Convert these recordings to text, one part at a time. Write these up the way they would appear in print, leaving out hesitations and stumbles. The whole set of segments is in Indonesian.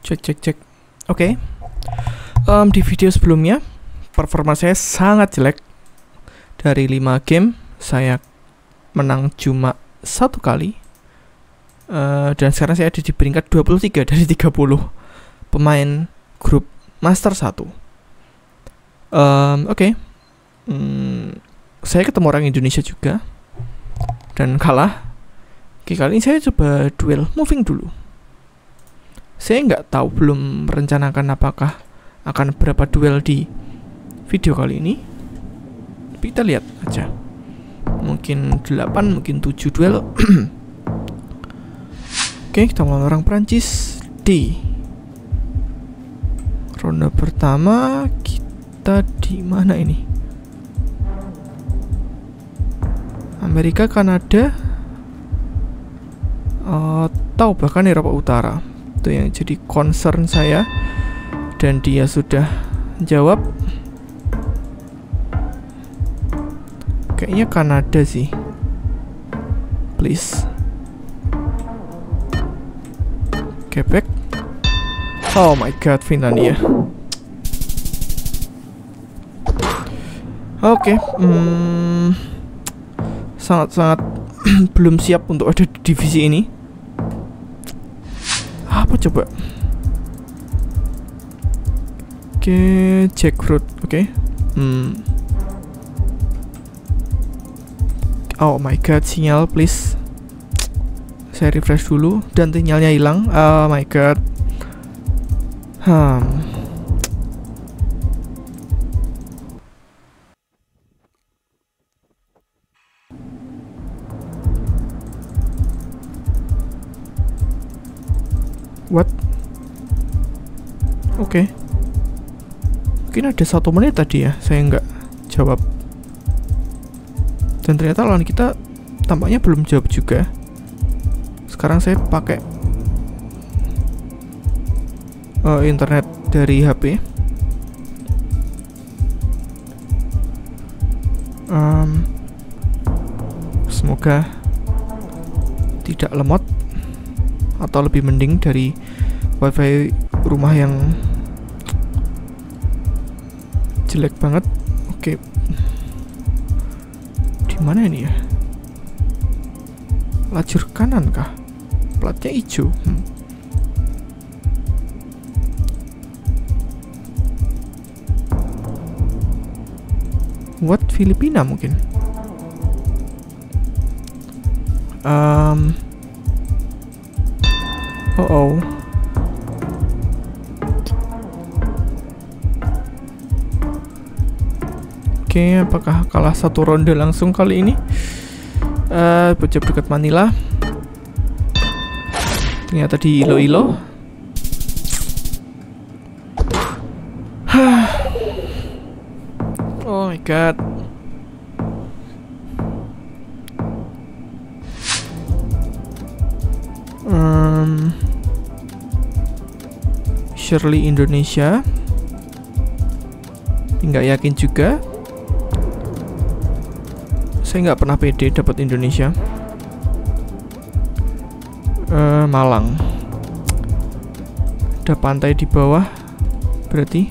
Cek. Oke. Di video sebelumnya performa saya sangat jelek. Dari 5 game saya menang cuma 1 kali. Dan sekarang saya ada di peringkat 23 dari 30 pemain grup Master 1. Oke. Saya ketemu orang Indonesia juga dan kalah. Oke, kali ini saya coba duel moving dulu. Saya nggak tahu, belum merencanakan apakah akan berapa duel di video kali ini. Tapi kita lihat aja. Mungkin 8, mungkin 7 duel. Oke, kita melawan orang Prancis di ronde pertama. Kita di mana ini? Amerika, Kanada, atau bahkan Eropa Utara. Itu yang jadi concern saya. Dan dia sudah jawab. Kayaknya Kanada sih. Please. Quebec. Oh my god, Finlandia. Oke, sangat-sangat belum siap untuk ada di divisi ini. Apa coba? Oke, jackfruit. Oke. Oh my god, sinyal please. Saya refresh dulu dan sinyalnya hilang. Oh my god. What? Oke. Mungkin ada 1 menit tadi ya saya nggak jawab. Dan ternyata lawan kita tampaknya belum jawab juga. Sekarang saya pakai internet dari HP. Semoga tidak lemot atau lebih mending dari wifi rumah yang jelek banget. Oke. Di mana ini ya? Lajur kanan kah? Platnya hijau. What? Filipina mungkin. Oh. Oke, apakah kalah 1 ronde langsung kali ini? Bocap dekat Manila. Ternyata di Iloilo. Oh my god. Shirley Indonesia. Nggak yakin juga. Saya nggak pernah pede dapat Indonesia. Malang. Ada pantai di bawah. Berarti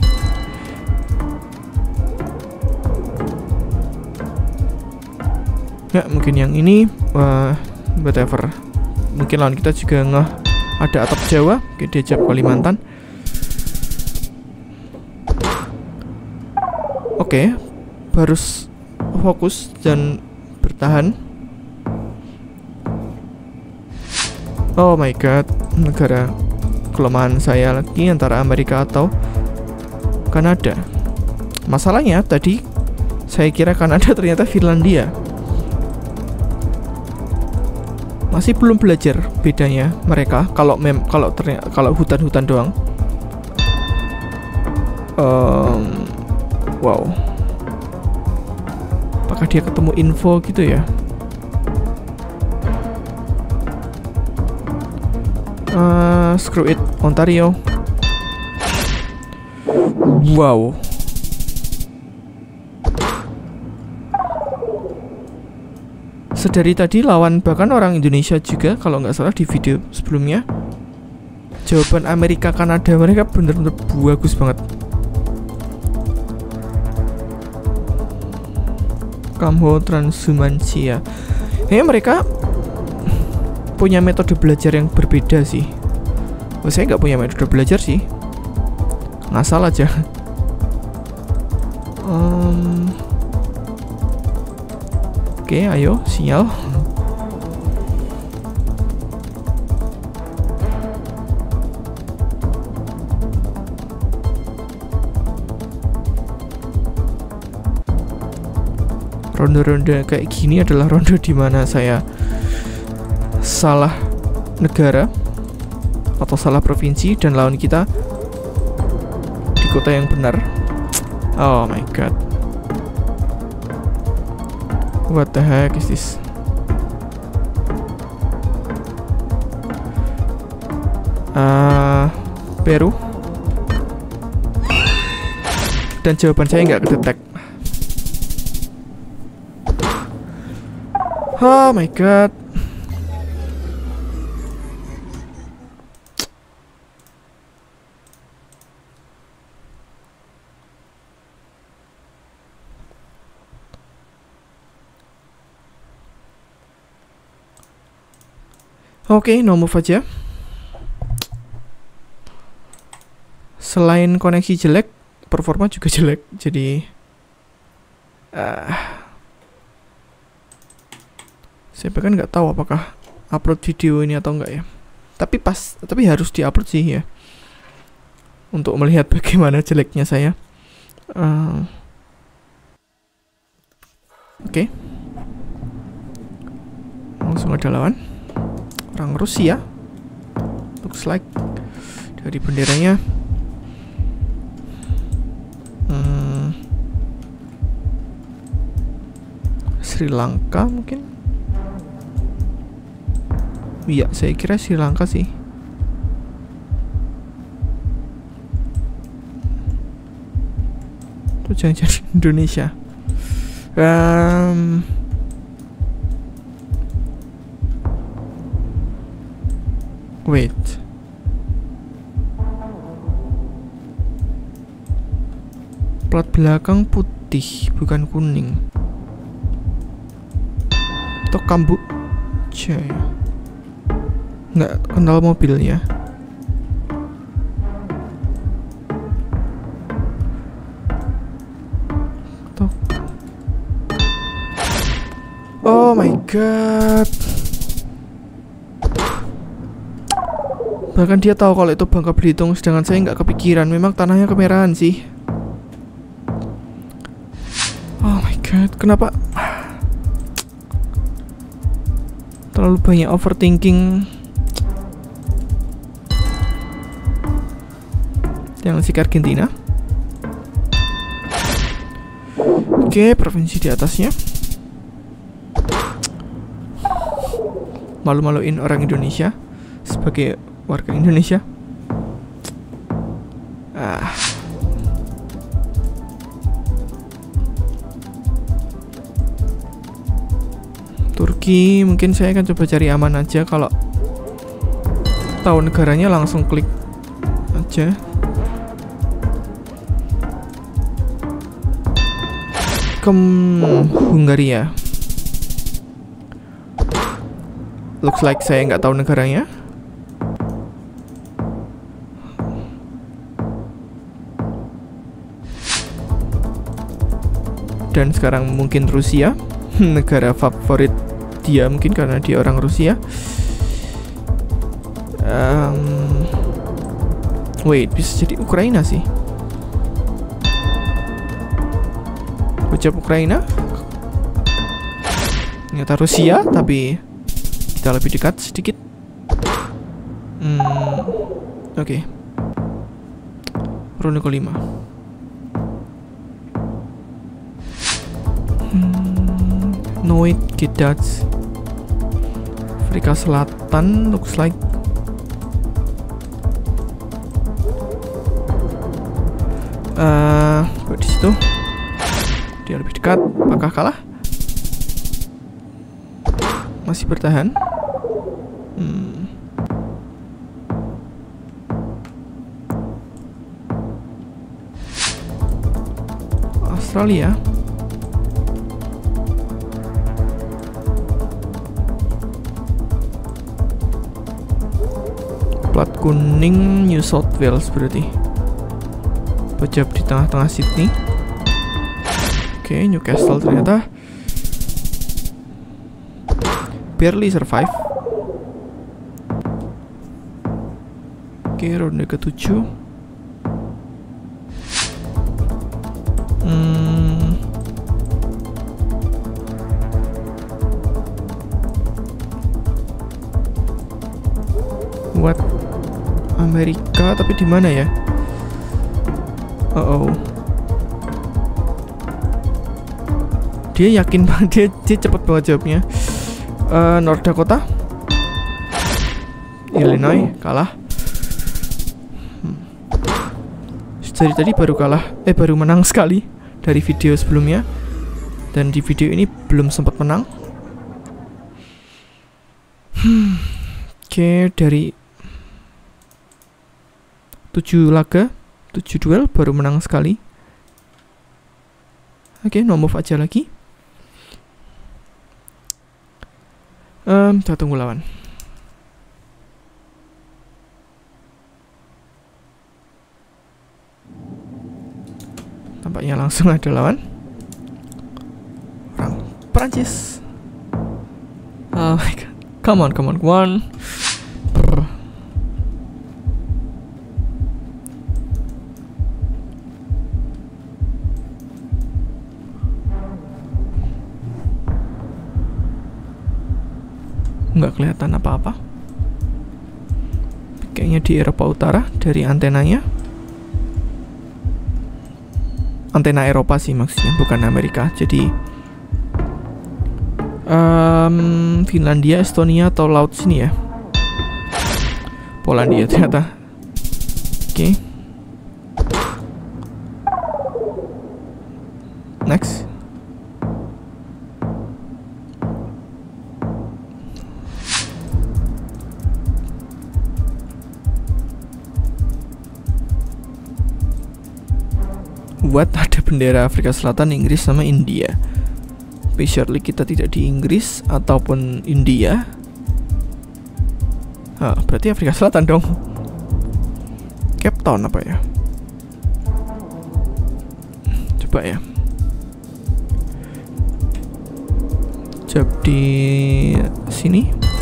ya mungkin yang ini. Whatever. Mungkin lawan kita juga ada atap Jawa. Oke, diajak Kalimantan. Oke, harus fokus dan bertahan. Oh my god, negara kelemahan saya lagi antara Amerika atau Kanada. Masalahnya tadi saya kira Kanada, ternyata Finlandia. Masih belum belajar bedanya mereka kalau hutan-hutan doang. Wow. Apakah dia ketemu info gitu ya? Screw it, Ontario. Wow. Sedari tadi lawan bahkan orang Indonesia juga kalau nggak salah di video sebelumnya. jawaban Amerika Kanada mereka bener-bener bagus banget. Kamho transhumansia. Mereka punya metode belajar yang berbeda sih. Saya nggak punya metode belajar sih, ngasal aja. Oke, ayo sinyal. Ronde-ronde kayak gini adalah ronde di mana saya salah negara atau salah provinsi dan lawan kita di kota yang benar. Oh my god, what the heck is this? Peru. Dan jawaban saya nggak kedetek. Oh my god. Oke, no move aja. Selain koneksi jelek, performa juga jelek. Jadi saya bahkan nggak tahu apakah upload video ini atau enggak ya. Tapi harus diupload sih ya, untuk melihat bagaimana jeleknya saya. Oke. Langsung ada lawan. Orang Rusia. Looks like dari benderanya. Sri Lanka mungkin. Iya, saya kira Sri Lanka sih. Itu jangan-jangan Indonesia. Wait. Plat belakang putih, bukan kuning. Atau Kamboja ya? Nggak kenal mobilnya. Tuh. Oh my god. Bahkan dia tahu kalau itu Bangka Belitung, sedangkan saya nggak kepikiran. Memang tanahnya kemerahan sih. Oh my god, kenapa? Terlalu banyak overthinking. Yang si Argentina. Oke, provinsi di atasnya. Malu-maluin orang Indonesia sebagai warga Indonesia. Turki, mungkin saya akan coba cari aman aja. Kalau tahu negaranya langsung klik aja. Hungaria. Looks like saya nggak tahu negaranya. Dan sekarang mungkin Rusia, negara favorit dia mungkin karena dia orang Rusia. Wait, bisa jadi Ukraina sih. Ucap Ukraina. Ternyata Rusia, tapi kita lebih dekat sedikit. Oke. Ronde kelima. Noit Gidats. Afrika Selatan looks like. Buat di situ. Dia lebih dekat. Apakah kalah? Masih bertahan. Australia. Plat kuning New South Wales berarti. Pejab di tengah-tengah Sydney. Oke, Newcastle ternyata. Barely survive. Oke, ronde ke-7. What? Amerika, tapi di mana ya? Dia yakin banget, dia cepet banget jawabnya. North Dakota, Illinois kalah. Dari tadi baru kalah, baru menang sekali dari video sebelumnya, dan di video ini belum sempat menang. Oke, dari 7 laga, 7 duel baru menang sekali. Oke, no move aja lagi. Kita tunggu lawan. Tampaknya langsung ada lawan. Orang Prancis. Oh my god. Come on. Nggak kelihatan apa-apa. Kayaknya di Eropa Utara dari antenanya. Antena Eropa sih maksudnya, bukan Amerika. Jadi Finlandia, Estonia atau laut sini ya. Polandia ternyata. Oke. Next. What? Ada bendera Afrika Selatan, Inggris sama India. Tapi surely kita tidak di Inggris ataupun India. Berarti Afrika Selatan dong. Cape Town apa ya? Coba ya. Job di sini.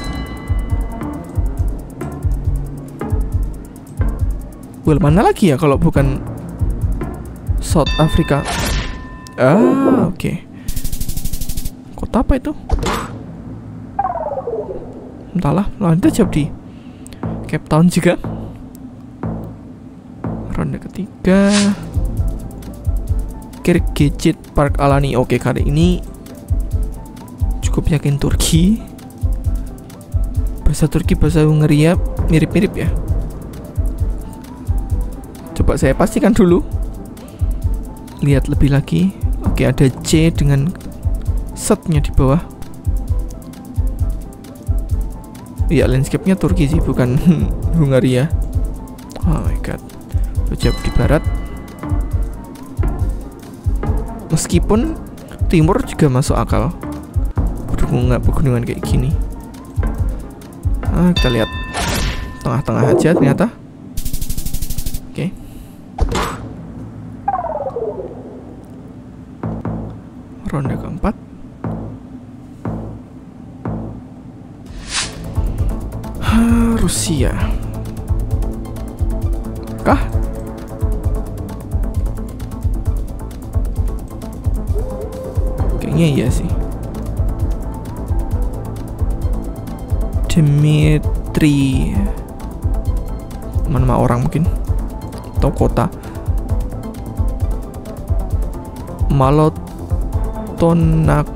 Well, mana lagi ya kalau bukan South Africa? Oke. Kota apa itu? Entahlah, lawan kita job di Cape Town juga. Ronde ketiga. Kirkgizit Park Alani. Oke, kali ini cukup yakin Turki. Bahasa Turki, bahasa Hungaria mirip-mirip ya. Coba saya pastikan dulu. Lihat lebih lagi. Oke, ada C dengan setnya di bawah. Iya, landscape-nya Turki sih, bukan Hungaria. Oh my god. Pejab di barat. Meskipun timur juga masuk akal. Pegunungan kayak gini. Kita lihat tengah-tengah aja ternyata. Oke. Ronde keempat. Rusia. Kah? Kayaknya iya sih. Dimitri. Nama orang mungkin. Atau kota. Malotonax.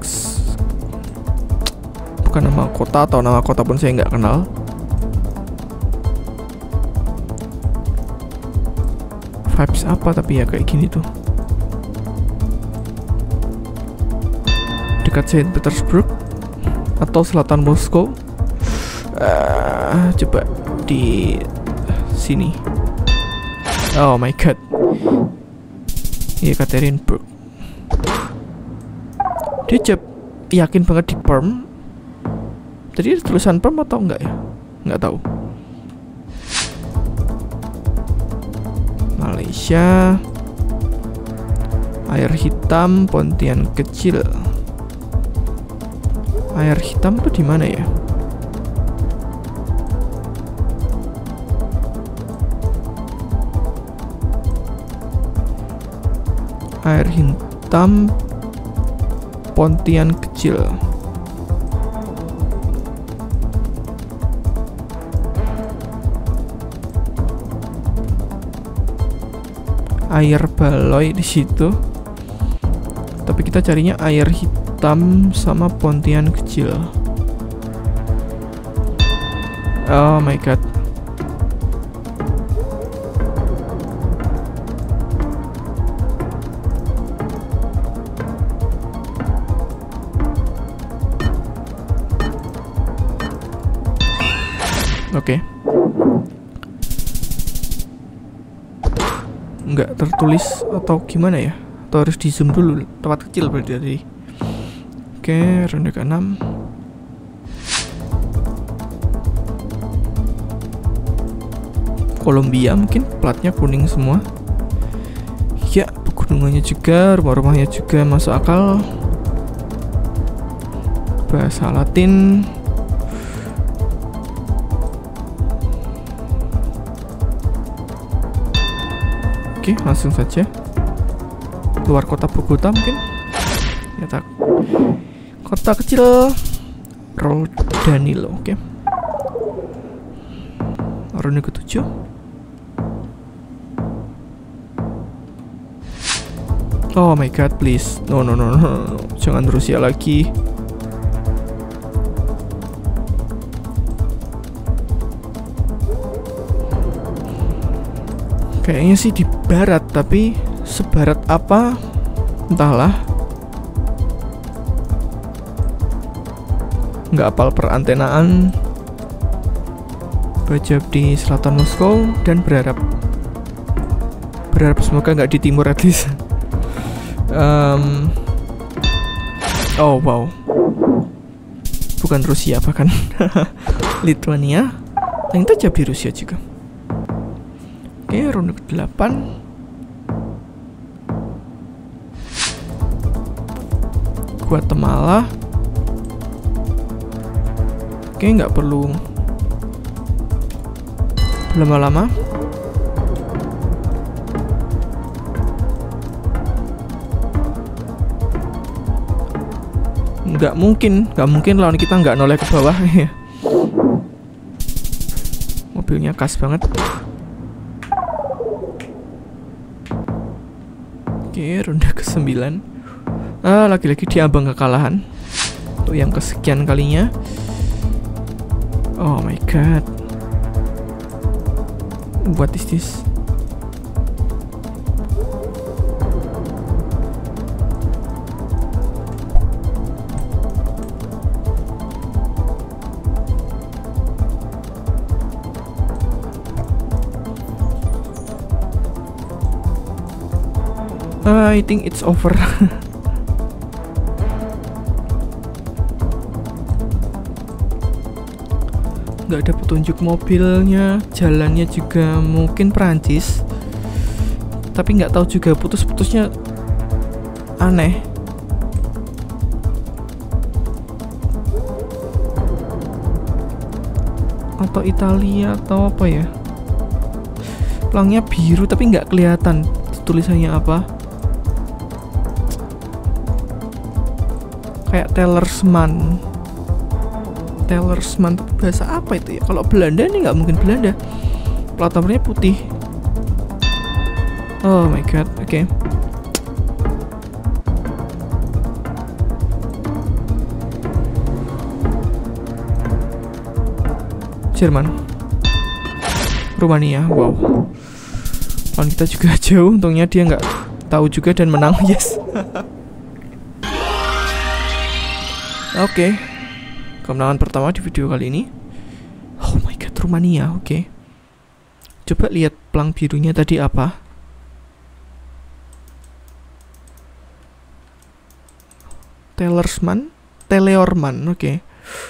Bukan nama kota, atau nama kota pun saya nggak kenal. Vibes apa tapi ya kayak gini tuh. Dekat Saint Petersburg atau selatan Moskow. Coba di sini. Oh my god. Iya, Ekaterinburg. Dia yakin banget di perm. Tadi ada tulisan perm atau enggak ya? Enggak tahu. Malaysia. Air hitam Pontian kecil. Air hitam tuh di mana ya? Air hitam Pontian kecil. Air baloi di situ. Tapi kita carinya air hitam sama Pontian kecil. Oh my god. Oke. Nggak tertulis atau gimana ya? Atau harus di zoom dulu? Tempat kecil berarti tadi. Oke, ronde ke-6. Kolombia mungkin platnya kuning semua. Ya, pegunungannya juga, rumah-rumahnya juga masuk akal. Bahasa Latin. Oke, langsung saja. Luar kota Bogota mungkin. Ya tak. Kota kecil Rodanilo. Oke. Ronde ke-7. Oh my god, please. No. Jangan Rusia lagi. Kayaknya sih di barat, tapi sebarat apa? Entahlah. Nggak apal perantenaan. Baca di selatan Moskow dan berharap semoga nggak di timur at least. Oh wow. Bukan Rusia bahkan. Lithuania. Yang tajam di Rusia juga. Oke, ronde ke-8. Guatemala. Oke, nggak perlu lama-lama. Nggak mungkin lawan kita nggak noleh ke bawah. Mobilnya khas banget. Oke, ronde ke-9. Lagi-lagi diambang kekalahan untuk yang kesekian kalinya. Oh my god. What is this? I think it's over. Nggak ada petunjuk mobilnya, jalannya juga mungkin Perancis, tapi nggak tahu juga, putus-putusnya aneh. Atau Italia atau apa ya? Pelangnya biru tapi nggak kelihatan tulisannya apa. Kayak Tellersman, tapi bahasa apa itu ya? Kalau Belanda ini nggak mungkin Belanda. Plat nomornya putih. Oh my god, oke. Jerman, Rumania, wow. Lawan kita juga jauh, untungnya dia nggak tahu juga dan menang, yes. Oke. Kemenangan pertama di video kali ini. Oh my god, Rumania, oke. Coba lihat pelang birunya tadi apa. Teleorman, oke.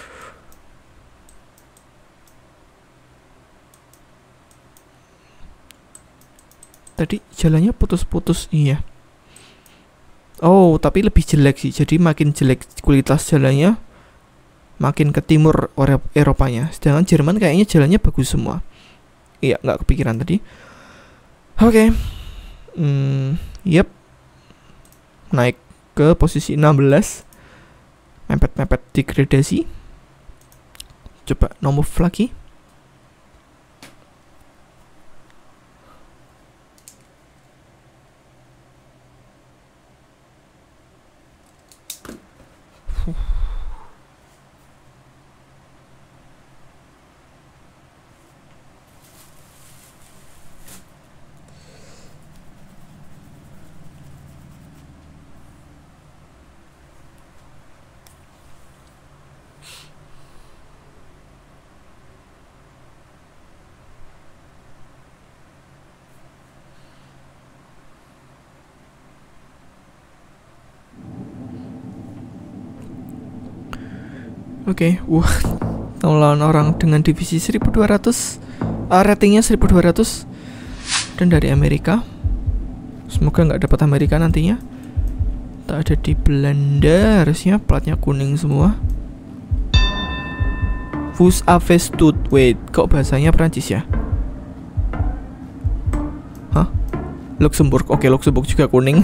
Tadi jalannya putus-putus, iya. Oh, tapi lebih jelek sih. Jadi makin jelek kualitas jalannya, makin ke timur Eropanya. Sedangkan Jerman kayaknya jalannya bagus semua. Iya, nggak kepikiran tadi. Oke. Yep. Naik ke posisi 16. Mepet-mepet degradasi. Coba no move lagi. Oke, wah, lawan orang dengan divisi 1200, ratingnya 1200 dan dari Amerika. Semoga nggak dapat Amerika nantinya. Tak ada di Belanda, harusnya platnya kuning semua. Vous avez tout, wait, kok bahasanya Prancis ya? Hah? Luxembourg, oke, Luxembourg juga kuning.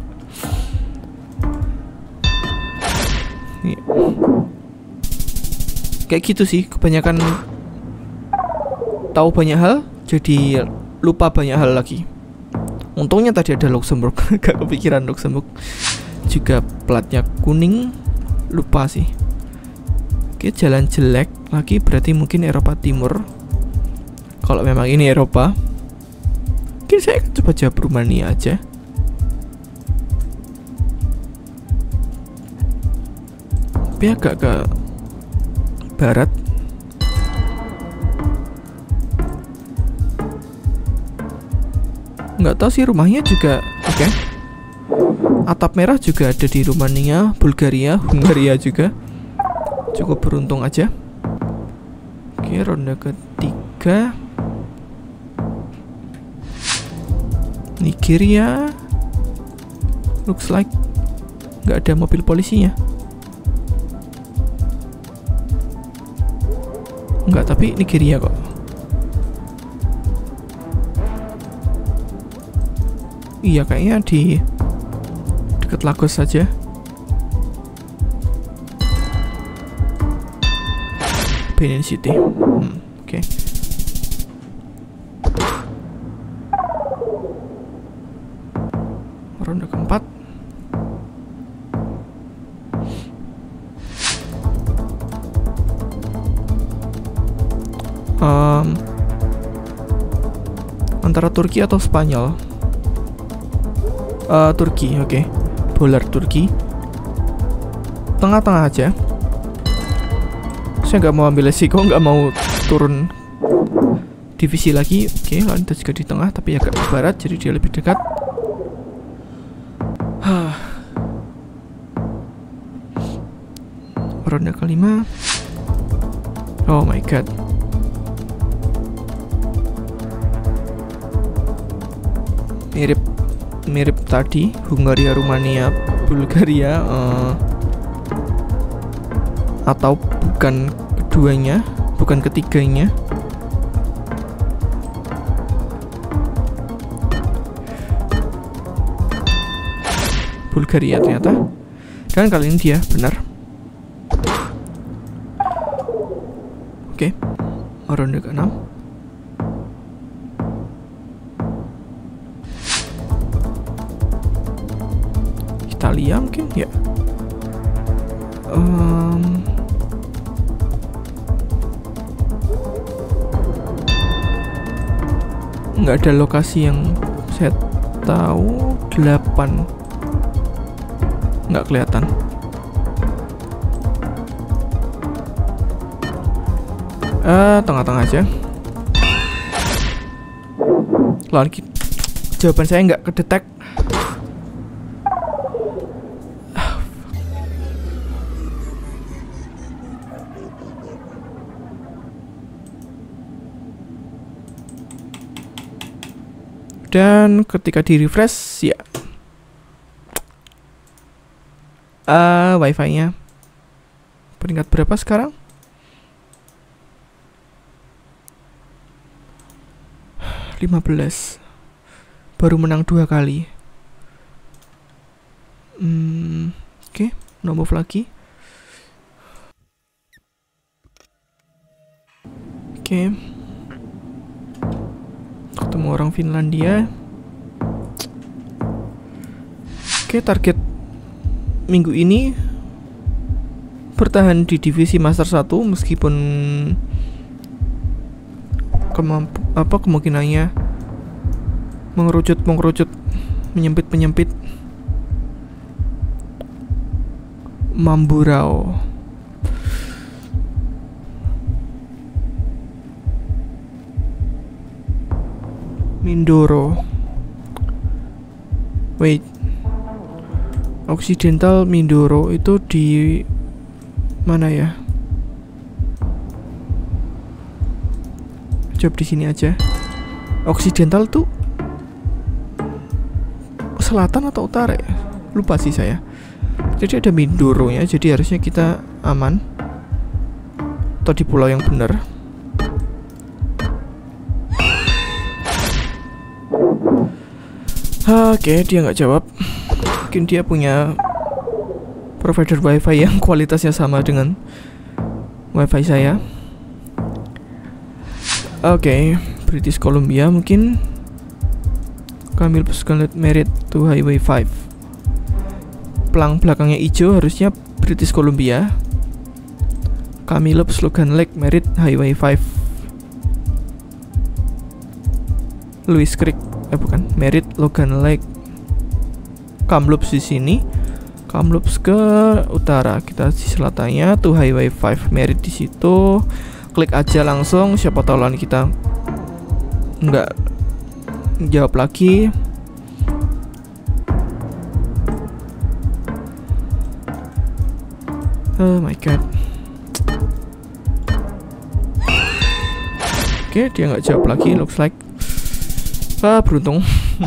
Kayak gitu sih, kebanyakan tahu banyak hal jadi lupa banyak hal lagi. Untungnya tadi ada Luxembourg. Gak kepikiran Luxembourg juga platnya kuning. Lupa sih. Oke, jalan jelek lagi, berarti mungkin Eropa Timur. Kalau memang ini Eropa, mungkin saya akan coba jawab Rumania aja. Tapi agak ke barat. Nggak tahu sih, rumahnya juga oke. Atap merah juga ada di Rumania, Bulgaria, Hungaria juga. Cukup beruntung aja. Oke, ronde ketiga. Nigeria. Looks like nggak ada mobil polisinya. Enggak, tapi Nigeria kok. Iya, kayaknya di dekat Lagos saja. Benin City. Oke. Ronde keempat. Antara Turki atau Spanyol? Turki, oke. Bola Turki. Tengah-tengah aja. Saya nggak mau ambil resiko, nggak mau turun divisi lagi. Oke, lantas juga di tengah, tapi agak ke barat, jadi dia lebih dekat. Ronde kelima. Oh my god. Mirip tadi, Hungaria, Rumania, Bulgaria, atau bukan keduanya, bukan ketiganya. Bulgaria ternyata. Dan kali ini dia benar. Oke, ronde ke-6. Italia mungkin ya. Nggak ada lokasi yang saya tahu. 8 nggak kelihatan. Tengah-tengah aja. Lagi jawaban saya nggak kedetek. Dan ketika di refresh ya wifi-nya peringkat berapa sekarang? 15. Baru menang 2 kali. Oke, no move lagi. Oke. Ketemu orang Finlandia. Oke, target minggu ini bertahan di divisi Master 1 meskipun kemungkinannya mengerucut, menyempit. Mamburao. Mindoro. Wait. Occidental Mindoro itu di mana ya? Coba di sini aja. Occidental tuh selatan atau utara ya? Lupa sih saya. Jadi ada Mindoro-nya, jadi harusnya kita aman. Atau di pulau yang benar. Oke, dia nggak jawab. Mungkin dia punya provider wifi yang kualitasnya sama dengan wifi saya. Oke, British Columbia mungkin. Kamil Scarlet Merit to Highway 5. Pelang belakangnya hijau harusnya British Columbia. Kamilop Slogan Lake Merit Highway 5. Louis Creek, bukan, Merit Logan Lake. Kamloops di sini. Kamloops ke utara, kita di selatannya to Highway 5. Merit di situ. Klik aja langsung, siapa tahu lawan kita nggak jawab lagi. Oh my god. Oke, dia nggak jawab lagi, looks like. Beruntung.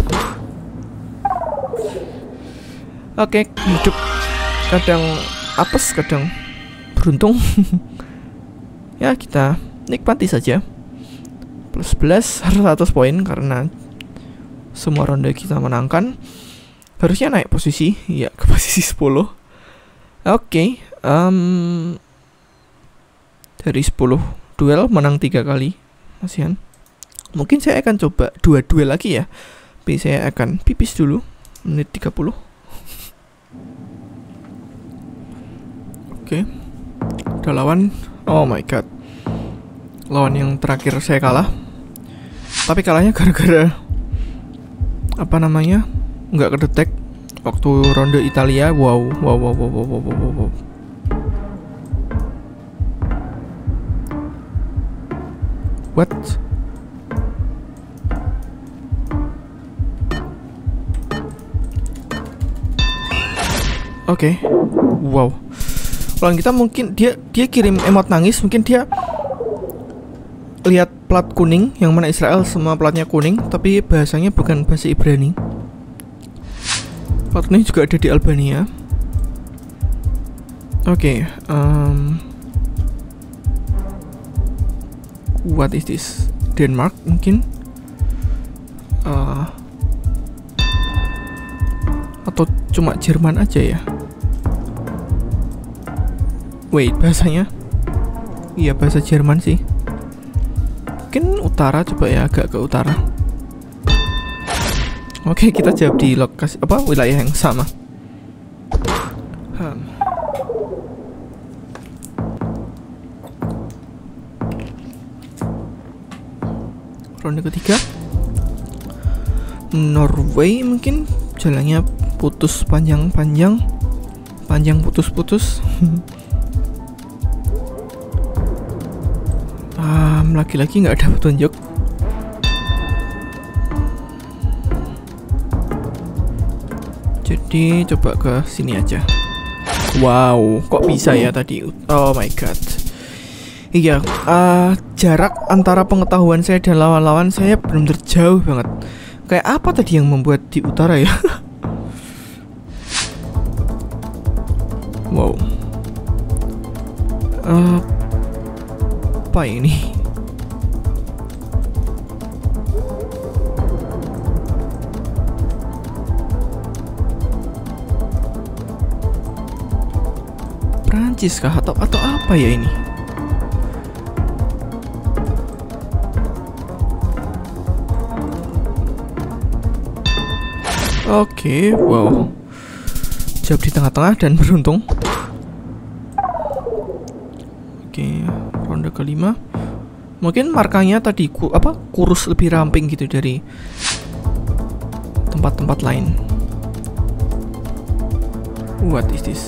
Oke, hidup kadang apes, kadang beruntung. Ya, kita nikmati saja. Plus 11, 100 poin karena semua ronde kita menangkan. Harusnya naik posisi, ya ke posisi 10. Oke, dari 10 duel menang 3 kali. Masihan. Mungkin saya akan coba 2 duel lagi ya. Tapi saya akan pipis dulu. Menit 30. Oke. Ada lawan. Oh my god. Lawan yang terakhir saya kalah. Tapi kalahnya gara-gara apa namanya? Nggak kedetek waktu ronde Italia. Wow. What? Oke. Wow. Lawan kita mungkin dia kirim emot nangis, mungkin dia lihat plat kuning yang mana Israel semua platnya kuning, tapi bahasanya bukan bahasa Ibrani. Plat kuning juga ada di Albania. Oke, what is this? Denmark mungkin? Atau cuma Jerman aja ya? Wait, bahasanya? Iya, bahasa Jerman sih. Mungkin utara, coba ya, agak ke utara. Oke, kita jawab di lokasi wilayah yang sama. Ronde ketiga. Norway mungkin jalannya putus panjang putus. Lagi-lagi nggak ada petunjuk. Jadi coba ke sini aja. Wow, kok bisa ya tadi? Oh my god. Iya, jarak antara pengetahuan saya dan lawan-lawan saya benar-benar jauh banget. Kayak apa tadi yang membuat di utara ya? Wow. Apa ini? Prancis kah atau apa ya ini? Oke, wow. Jawab di tengah-tengah dan beruntung. Oke, ronde kelima. Mungkin markanya tadi kurus lebih ramping gitu dari tempat-tempat lain. What is this?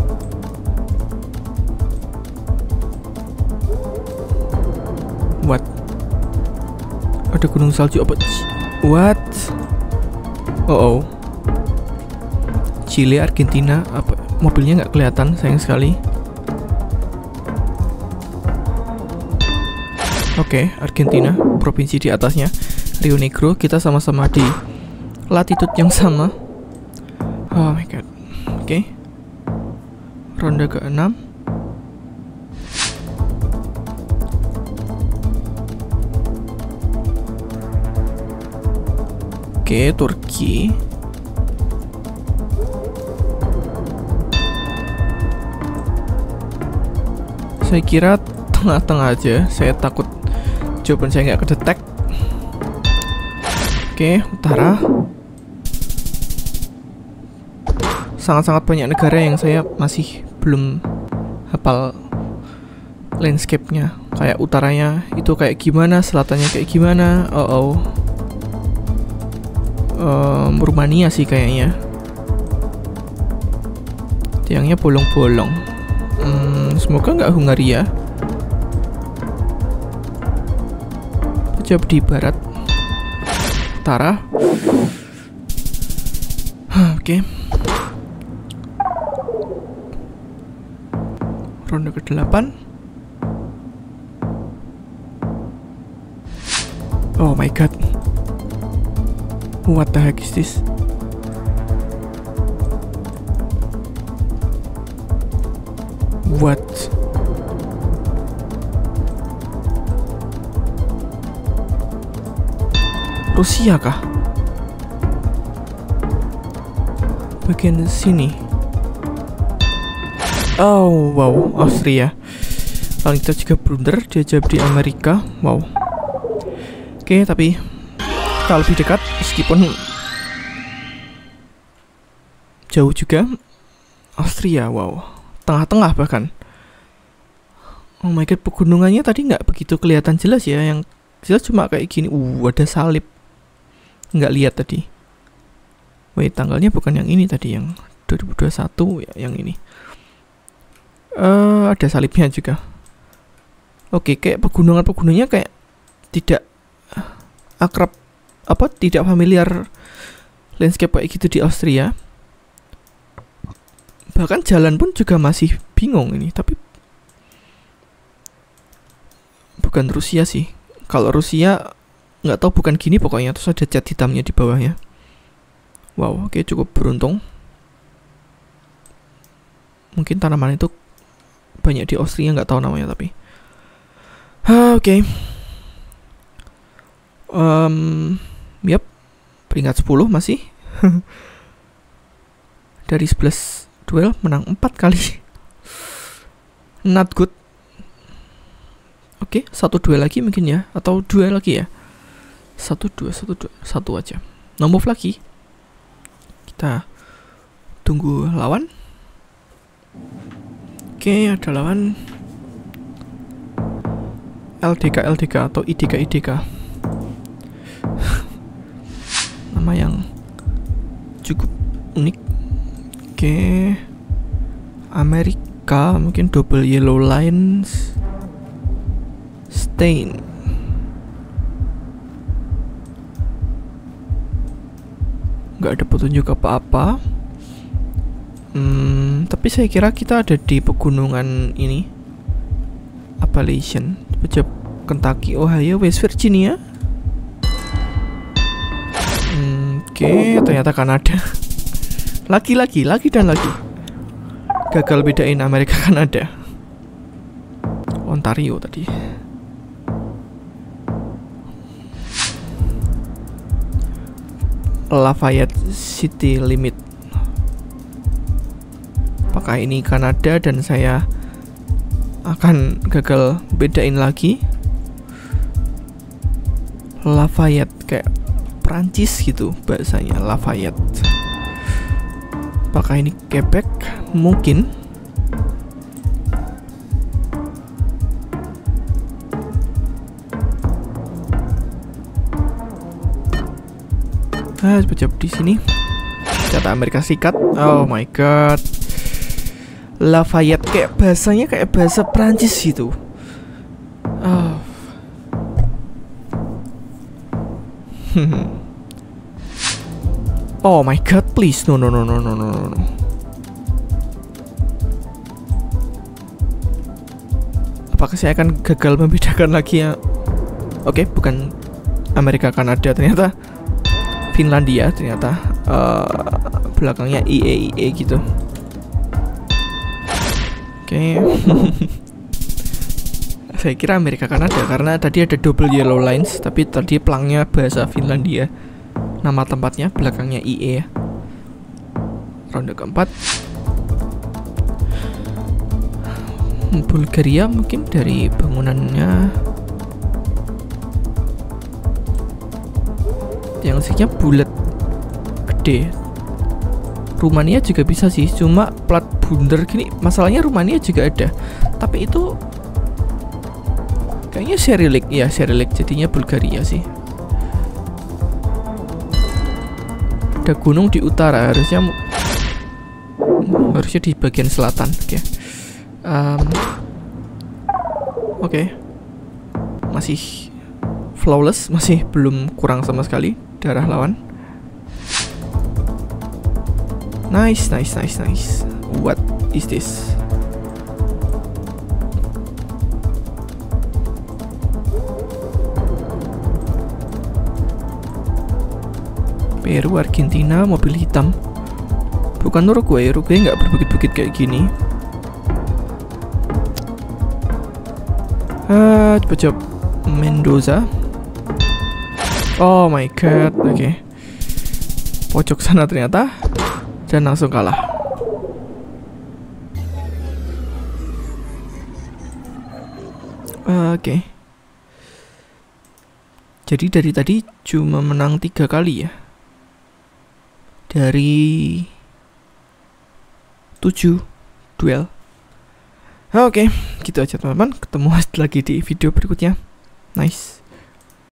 What? Ada gunung salju apa? What? Oh. Chile, Argentina, apa? Mobilnya nggak kelihatan, sayang sekali. Oke, Argentina, provinsi di atasnya Rio Negro, kita sama-sama di latitude yang sama. Oh my god. Oke. Ronde ke-6. Oke, Turki. Saya kira tengah-tengah aja, saya takut jawaban saya nggak kedetek. Oke, utara. Sangat-sangat banyak negara yang saya masih belum hafal landscape-nya. Kayak utaranya itu kayak gimana, selatannya kayak gimana. Rumania sih kayaknya. Tiangnya bolong-bolong. Semoga nggak Hungaria. Jawab di barat, utara. Oke. Ronde ke-8. Oh my god. What the heck is this? What? Rusia kah? Bagian sini. Oh wow, Austria. Lalu kita juga blunder, dia jawab di Amerika. Wow. Oke, tapi kita lebih dekat meskipun jauh juga. Austria, wow. Tengah-tengah bahkan. Oh my god, pegunungannya tadi nggak begitu kelihatan jelas ya. Yang jelas cuma kayak gini. Ada salib. Nggak lihat tadi. Wait, tanggalnya bukan yang ini tadi, yang 2021 ya, yang ini. Ada salibnya juga. Oke, kayak pegunungannya kayak tidak akrab, tidak familiar landscape kayak gitu di Austria. Bahkan jalan pun juga masih bingung ini, tapi bukan Rusia sih. Kalau Rusia nggak tahu, bukan gini pokoknya, terus ada cat hitamnya di bawahnya. Wow, oke, cukup beruntung. Mungkin tanaman itu banyak di Austria, nggak tahu namanya tapi. Oke. Yap, peringkat 10 masih. Dari 11 duel menang 4 kali. Not good. Oke, 1 duel lagi mungkin ya, atau duel lagi ya. 1 aja. No move lagi. Kita tunggu lawan. Oke, ada lawan LDK atau IDK. Nama yang cukup unik. Oke, Amerika, mungkin double yellow lines. Stain. Nggak ada petunjuk apa-apa. Tapi saya kira kita ada di pegunungan ini, Appalachian, Kentucky, Ohio, West Virginia. Oke, ternyata Kanada. Lagi dan lagi. Gagal bedain Amerika Kanada. Ontario tadi. Lafayette City Limit. Apakah ini Kanada dan saya akan gagal bedain lagi? Lafayette kayak Prancis gitu bahasanya, Lafayette. Apakah ini Quebec? Mungkin. Coba di sini. Kata Amerika Serikat. Oh my god. Lafayette kayak bahasanya kayak bahasa Prancis gitu. Oh. Oh my god, please. No. Apakah saya akan gagal membedakan lagi ya? Oke, bukan Amerika Kanada, ternyata Finlandia, ternyata belakangnya IE gitu. Oke. Saya kira Amerika Kanada karena tadi ada double yellow lines, tapi tadi pelangnya bahasa Finlandia. Nama tempatnya belakangnya IE ya. Ronde keempat. Bulgaria mungkin dari bangunannya yang isinya bulat gede. Rumania juga bisa sih, cuma plat bundar gini. Masalahnya Rumania juga ada, tapi itu kayaknya Cyrillic jadinya Bulgaria sih. Ada gunung di utara, harusnya di bagian selatan. Oke. Masih flawless, masih belum kurang sama sekali darah lawan. Nice. What is this? Peru, Argentina, mobil hitam. Bukan Uruguay nggak berbukit-bukit kayak gini. Coba Mendoza. Oh my god, oke. Pojok sana ternyata. Dan langsung kalah. Oke. Jadi dari tadi cuma menang 3 kali ya. Dari 7 duel. Oke, gitu aja teman-teman. Ketemu lagi di video berikutnya. Nice.